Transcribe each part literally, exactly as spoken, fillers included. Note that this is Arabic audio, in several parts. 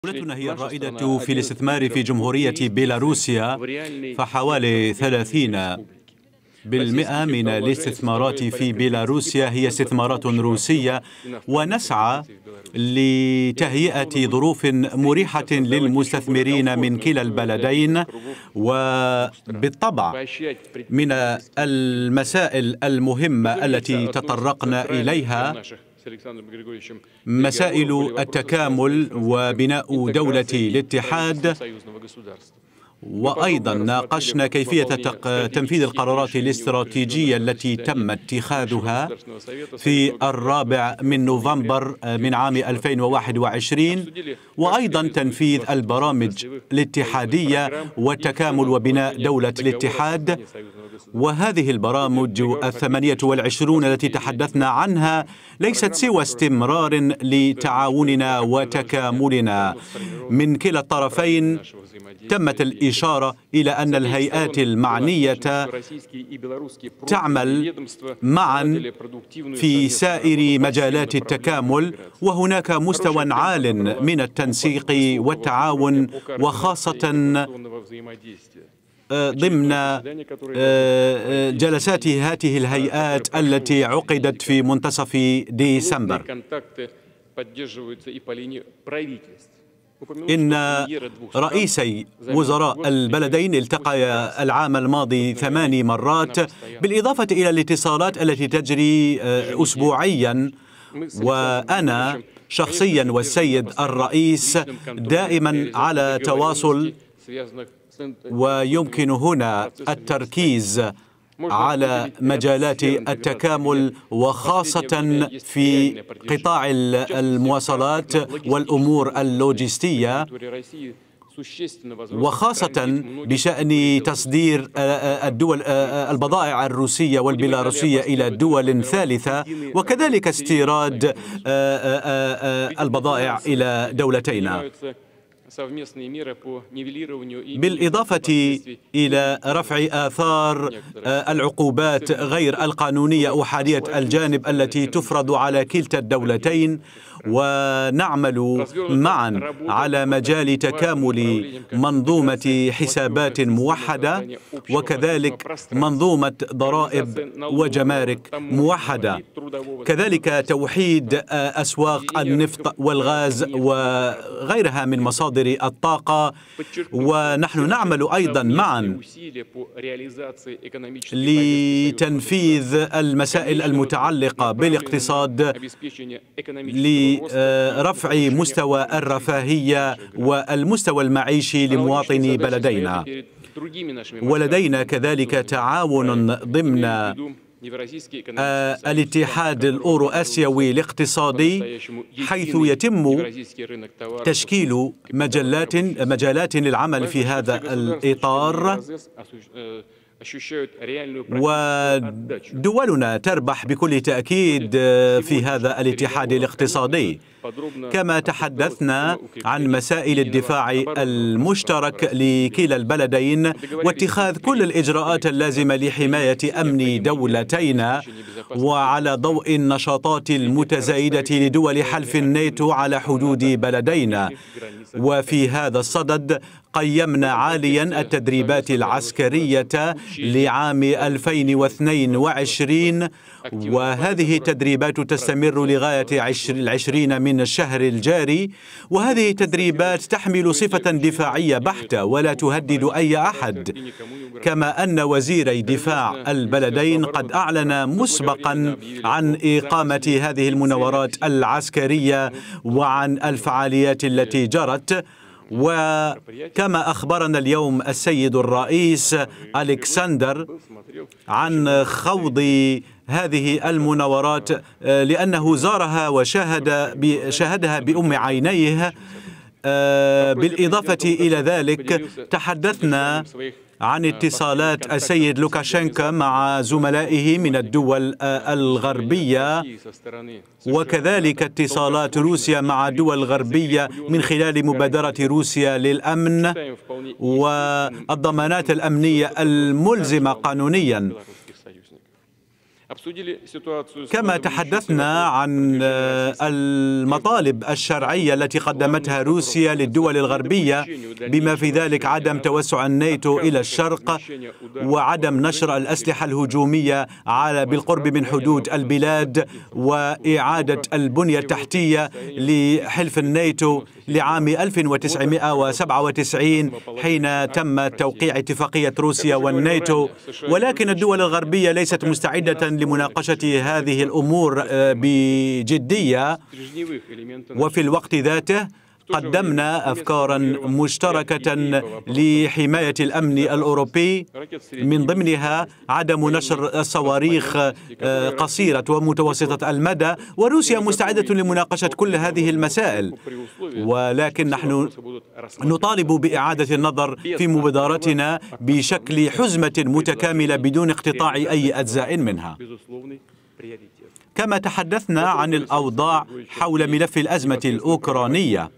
دولتنا هي الرائدة في الاستثمار في جمهورية بيلاروسيا، فحوالي ثلاثين بالمئة من الاستثمارات في بيلاروسيا هي استثمارات روسية، ونسعى لتهيئة ظروف مريحة للمستثمرين من كلا البلدين. وبالطبع من المسائل المهمة التي تطرقنا إليها مسائل التكامل وبناء دولة الاتحاد، وأيضا ناقشنا كيفية تنفيذ القرارات الاستراتيجية التي تم اتخاذها في الرابع من نوفمبر من عام ألفين وواحد وعشرين، وأيضا تنفيذ البرامج الاتحادية والتكامل وبناء دولة الاتحاد. وهذه البرامج الثمانية والعشرون التي تحدثنا عنها ليست سوى استمرار لتعاوننا وتكاملنا من كلا الطرفين. تمت الإشارة إلى أن الهيئات المعنية تعمل معا في سائر مجالات التكامل، وهناك مستوى عال من التنسيق والتعاون، وخاصة ضمن جلسات هذه الهيئات التي عقدت في منتصف ديسمبر. إن رئيسي وزراء البلدين التقيا العام الماضي ثماني مرات، بالإضافة إلى الاتصالات التي تجري أسبوعيا. وأنا شخصيا والسيد الرئيس دائما على تواصل، ويمكن هنا التركيز على مجالات التكامل، وخاصة في قطاع المواصلات والأمور اللوجستية، وخاصة بشأن تصدير الدول البضائع الروسية والبيلاروسية إلى دول ثالثة، وكذلك استيراد البضائع إلى دولتينا، بالإضافة إلى رفع آثار العقوبات غير القانونية أحادية الجانب التي تفرض على كلتا الدولتين. ونعمل معا على مجال تكامل منظومة حسابات موحدة، وكذلك منظومة ضرائب وجمارك موحدة، كذلك توحيد أسواق النفط والغاز وغيرها من مصادر الطاقة. ونحن نعمل أيضا معا لتنفيذ المسائل المتعلقة بالاقتصاد لرفع مستوى الرفاهية والمستوى المعيشي لمواطني بلدينا. ولدينا كذلك تعاون ضمن الاتحاد الأورو آسيوي الاقتصادي، حيث يتم تشكيل مجالات مجالات للعمل في هذا الإطار، ودولنا تربح بكل تأكيد في هذا الاتحاد الاقتصادي. كما تحدثنا عن مسائل الدفاع المشترك لكلا البلدين، واتخاذ كل الإجراءات اللازمة لحماية أمن دولتينا، وعلى ضوء النشاطات المتزايدة لدول حلف الناتو على حدود بلدينا. وفي هذا الصدد قيمنا عاليا التدريبات العسكرية لعام ألفين واثنين وعشرين، وهذه التدريبات تستمر لغاية العشرين من الشهر الجاري. وهذه التدريبات تحمل صفة دفاعية بحتة ولا تهدد أي أحد، كما أن وزيري دفاع البلدين قد أعلن مسبقا عن إقامة هذه المناورات العسكرية وعن الفعاليات التي جرت. وكما أخبرنا اليوم السيد الرئيس ألكسندر عن خوض هذه المناورات، لأنه زارها وشاهد شاهدها بأم عينيه. بالإضافة إلى ذلك تحدثنا عن اتصالات السيد لوكاشينكو مع زملائه من الدول الغربية، وكذلك اتصالات روسيا مع الدول الغربية من خلال مبادرة روسيا للأمن والضمانات الأمنية الملزمة قانونيا. كما تحدثنا عن المطالب الشرعية التي قدمتها روسيا للدول الغربية، بما في ذلك عدم توسع الناتو إلى الشرق وعدم نشر الأسلحة الهجومية على بالقرب من حدود البلاد، وإعادة البنية التحتية لحلف الناتو لعام ألف وتسعمائة وسبعة وتسعين حين تم توقيع اتفاقية روسيا والناتو. ولكن الدول الغربية ليست مستعدة لمناقشة هذه الأمور بجدية، وفي الوقت ذاته قدمنا أفكارا مشتركة لحماية الأمن الأوروبي، من ضمنها عدم نشر الصواريخ قصيرة ومتوسطة المدى، وروسيا مستعدة لمناقشة كل هذه المسائل، ولكن نحن نطالب بإعادة النظر في مبادراتنا بشكل حزمة متكاملة بدون اقتطاع أي أجزاء منها. كما تحدثنا عن الأوضاع حول ملف الأزمة الأوكرانية،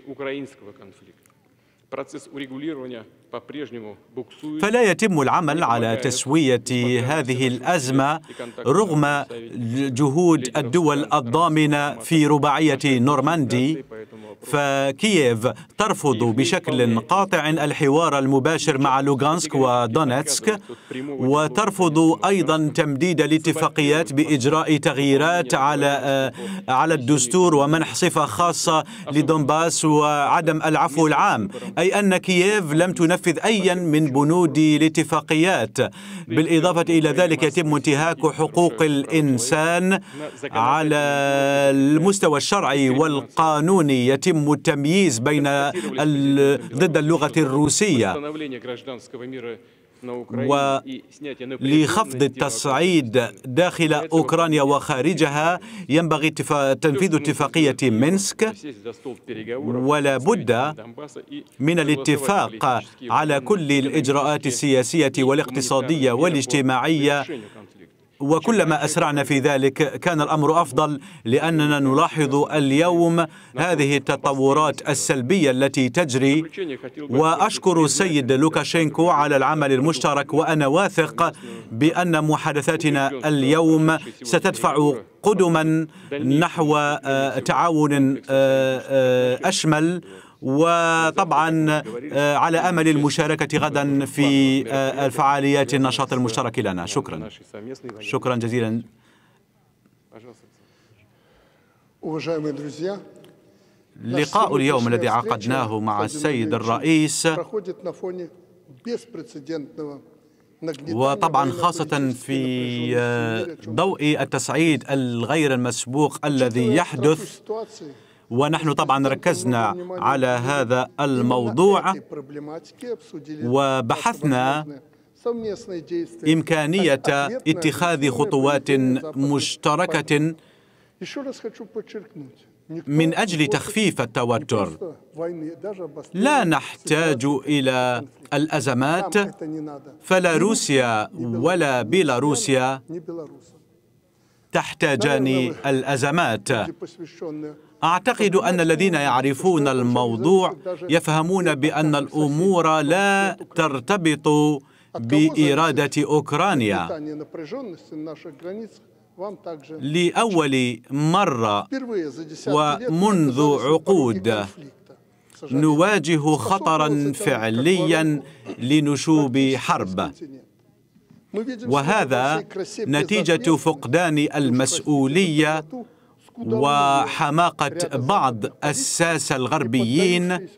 فلا يتم العمل على تسوية هذه الأزمة رغم جهود الدول الضامنة في رباعية نورماندي. فكييف ترفض بشكل قاطع الحوار المباشر مع لوغانسك ودونيتسك، وترفض أيضا تمديد الاتفاقيات بإجراء تغييرات على على الدستور ومنح صفة خاصة لدونباس وعدم العفو العام، أي أن كييف لم تنفذ أيا من بنود الاتفاقيات. بالإضافة إلى ذلك يتم انتهاك حقوق الإنسان على المستوى الشرعي والقانوني، يتم التمييز بين ضد اللغة الروسية، ولخفض التصعيد داخل أوكرانيا وخارجها ينبغي تنفيذ اتفاقية مينسك، ولا بد من الاتفاق على كل الإجراءات السياسية والاقتصادية والاجتماعية، وكلما أسرعنا في ذلك كان الأمر أفضل، لأننا نلاحظ اليوم هذه التطورات السلبية التي تجري. وأشكر السيد لوكاشينكو على العمل المشترك، وأنا واثق بأن محادثاتنا اليوم ستدفع قدما نحو تعاون أشمل، وطبعا على أمل المشاركة غدا في الفعاليات النشاط المشترك لنا. شكرا شكرا جزيلا. لقاء اليوم الذي عقدناه مع السيد الرئيس، وطبعا خاصة في ضوء التصعيد الغير المسبوق الذي يحدث، ونحن طبعا ركزنا على هذا الموضوع وبحثنا إمكانية اتخاذ خطوات مشتركة من أجل تخفيف التوتر. لا نحتاج إلى الأزمات، فلا روسيا ولا بيلاروسيا تحتاجان الأزمات. أعتقد أن الذين يعرفون الموضوع يفهمون بأن الأمور لا ترتبط بإرادة أوكرانيا. لأول مرة ومنذ عقود نواجه خطرا فعليا لنشوب حرب، وهذا نتيجة فقدان المسؤولية وحماقة بعض الساسة الغربيين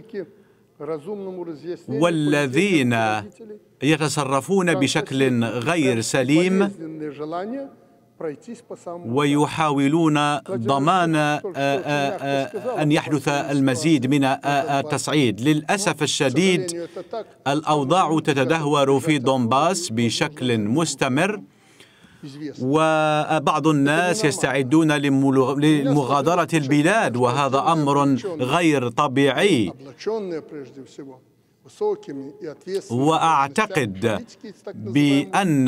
والذين يتصرفون بشكل غير سليم ويحاولون ضمان أن يحدث المزيد من التصعيد. للأسف الشديد الأوضاع تتدهور في دونباس بشكل مستمر، وبعض الناس يستعدون لمغادرة البلاد، وهذا أمر غير طبيعي. وأعتقد بأن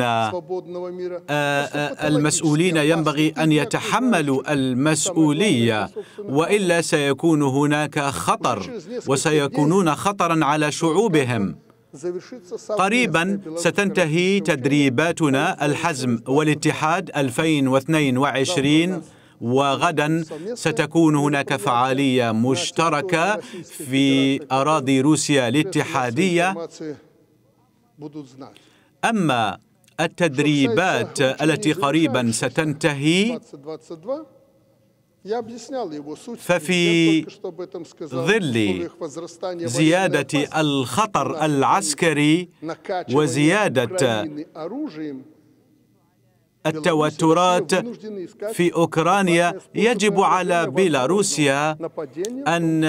المسؤولين ينبغي أن يتحملوا المسؤولية، وإلا سيكون هناك خطر وسيكونون خطرا على شعوبهم. قريبا ستنتهي تدريباتنا الحزم والاتحاد ألفين واثنين وعشرين، وغدا ستكون هناك فعالية مشتركة في أراضي روسيا الاتحادية. أما التدريبات التي قريبا ستنتهي ففي ظل زيادة الخطر العسكري وزيادة التوترات في أوكرانيا، يجب على بيلاروسيا أن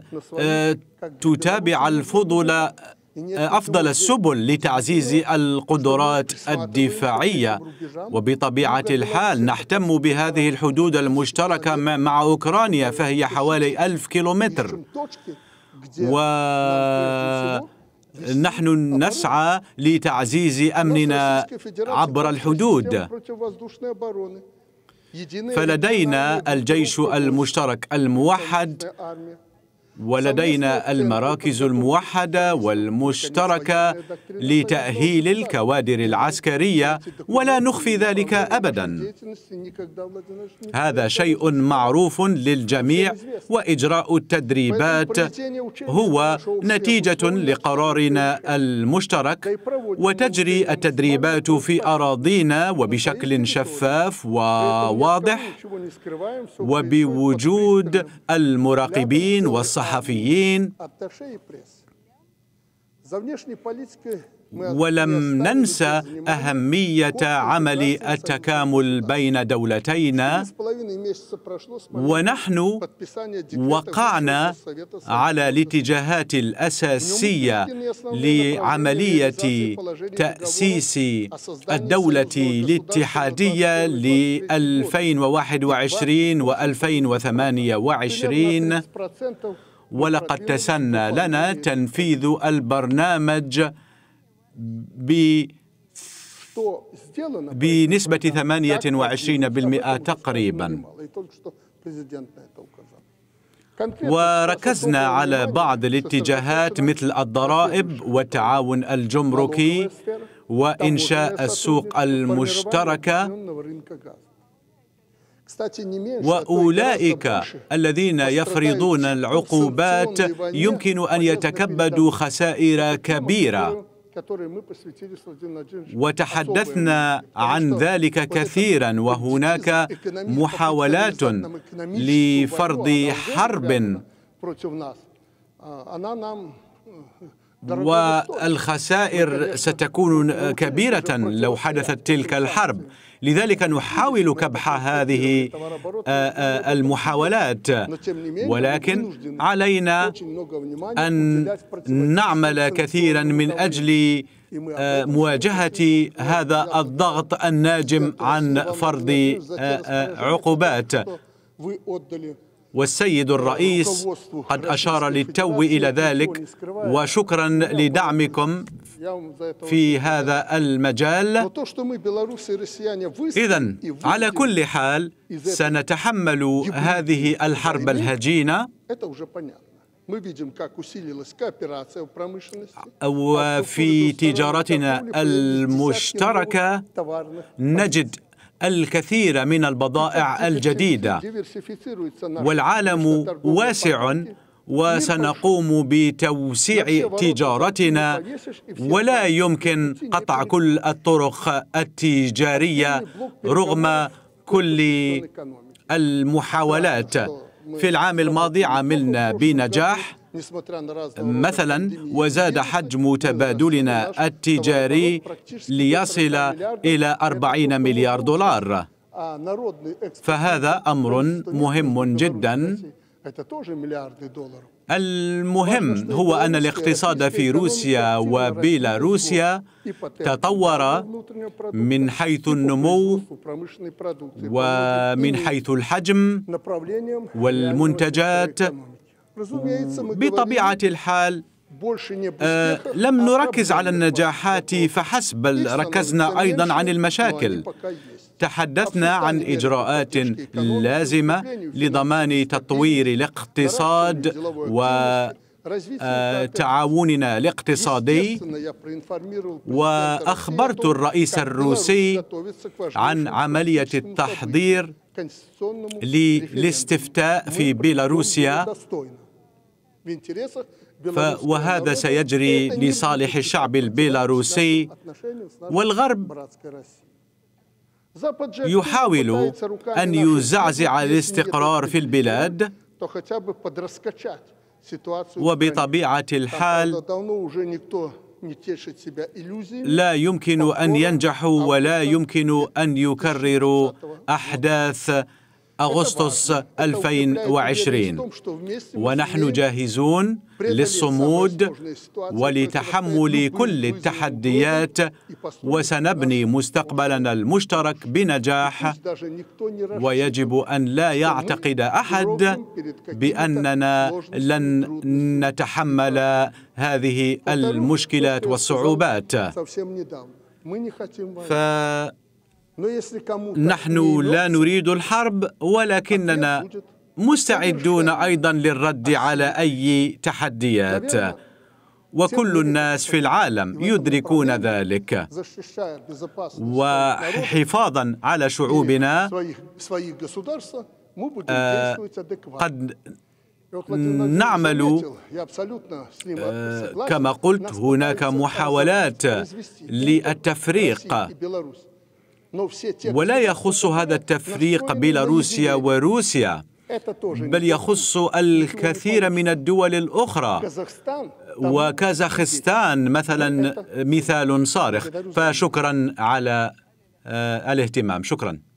تتابع الفضل أفضل السبل لتعزيز القدرات الدفاعية، وبطبيعة الحال نهتم بهذه الحدود المشتركة مع أوكرانيا، فهي حوالي ألف كيلومتر، ونحن نسعى لتعزيز أمننا عبر الحدود. فلدينا الجيش المشترك الموحد، ولدينا المراكز الموحدة والمشتركة لتأهيل الكوادر العسكرية، ولا نخفي ذلك أبدا. هذا شيء معروف للجميع، وإجراء التدريبات هو نتيجة لقرارنا المشترك، وتجري التدريبات في أراضينا وبشكل شفاف وواضح، وبوجود المراقبين والصحفيين. ولم ننسى أهمية عمل التكامل بين دولتينا، ونحن وقعنا على الاتجاهات الأساسية لعملية تأسيس الدولة الاتحادية ل ألفين وواحد وعشرين و ألفين وثمانية وعشرين، ولقد تسنى لنا تنفيذ البرنامج بنسبة ثمانية وعشرين بالمئة تقريبا. وركزنا على بعض الاتجاهات مثل الضرائب والتعاون الجمركي وإنشاء السوق المشتركة. وأولئك الذين يفرضون العقوبات يمكن أن يتكبدوا خسائر كبيرة، وتحدثنا عن ذلك كثيرا، وهناك محاولات لفرض حرب، والخسائر ستكون كبيرة لو حدثت تلك الحرب. لذلك نحاول كبح هذه المحاولات، ولكن علينا أن نعمل كثيرا من أجل مواجهة هذا الضغط الناجم عن فرض عقوبات. والسيد الرئيس قد أشار للتو إلى ذلك، وشكرا لدعمكم في هذا المجال. إذن على كل حال سنتحمل هذه الحرب الهجينة، وفي تجارتنا المشتركة نجد الكثير من البضائع الجديدة، والعالم واسع، وسنقوم بتوسيع تجارتنا، ولا يمكن قطع كل الطرق التجارية رغم كل المحاولات. في العام الماضي عملنا بنجاح مثلا، وزاد حجم تبادلنا التجاري ليصل إلى أربعين مليار دولار، فهذا أمر مهم جدا. المهم هو أن الاقتصاد في روسيا وبيلاروسيا تطور من حيث النمو ومن حيث الحجم والمنتجات. بطبيعة الحال آه لم نركز على النجاحات فحسب، بل ركزنا أيضا عن المشاكل. تحدثنا عن إجراءات لازمة لضمان تطوير الاقتصاد تعاوننا الاقتصادي، وأخبرت الرئيس الروسي عن عملية التحضير للاستفتاء في بيلاروسيا، وهذا سيجري لصالح الشعب البيلاروسي. والغرب يحاول أن يزعزع الاستقرار في البلاد، وبطبيعة الحال لا يمكن أن ينجحوا ولا يمكن أن يكرروا أحداث أغسطس ألفين وعشرين. ونحن جاهزون للصمود ولتحمل كل التحديات، وسنبني مستقبلنا المشترك بنجاح. ويجب أن لا يعتقد أحد بأننا لن نتحمل هذه المشكلات والصعوبات. ف نحن لا نريد الحرب، ولكننا مستعدون أيضا للرد على أي تحديات، وكل الناس في العالم يدركون ذلك. وحفاظا على شعوبنا آه قد نعمل آه كما قلت، هناك محاولات للتفريق، ولا يخص هذا التفريق بيلاروسيا وروسيا، بل يخص الكثير من الدول الأخرى، وكازاخستان مثلا مثال صارخ. فشكرا على الاهتمام. شكرا.